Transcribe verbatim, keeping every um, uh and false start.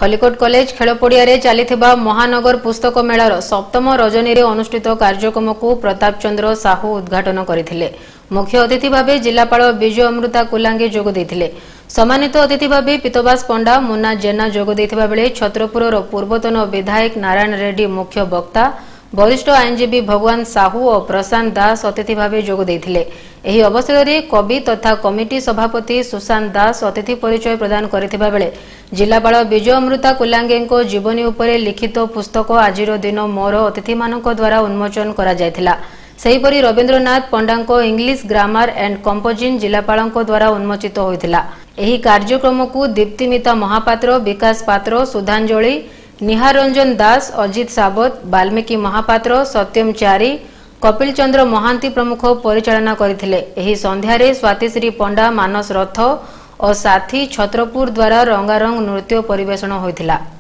Khallikote college खेलपड़िया चली महानगर पुस्तक मेलार सप्तम रजनी अनुष्ठित कार्यक्रम को प्रताप चंद्र साहू उद्घाटन करथिले। मुख्य अतिथि भाव जिलापाल विजय अमृता कुलांगे जोग देथिले। सम्मानित अतिथि भाव पीतवास पंडा मुन्ना जेना जोग देथिबा बेले छत्रपुर पूर्वतन विधायक नारायण रेड्डी मुख्य वक्ता, वरिष्ठ आईनजीवी भगवान साहू और प्रशांत दास अतिथि भाव जोग देथिले। एही अवसर में कवि तथा कमिटी सभापति सुशांत दास अतिथि परिचय प्रदान करथिबा बेले जिलापाल विजय अमृता कुलांगे जीवनी उपरे लिखित पुस्तक आजिर दिन मोर अतिथि मानक द्वारा उन्मोचन करा जायथिला। सेहीपरि Rabindranath Panda English grammar and composition जिलापाल द्वारा उन्मोचित होइथिला। एही कार्यक्रम को दीप्तिमिता महापात्र, विकास पात्र, सुधांजलि, निहार रंजन दास, अजित सावत, वाल्मीकि महापात्र, सत्यम चारी, कपिल चंद्र महांती प्रमुख परिचालना करथिले। एही संध्यारे स्वातिश्री पंडा, मानस रथ और साथी छत्रपुर द्वारा रंगारंग नृत्य परिवेषण होइथिला।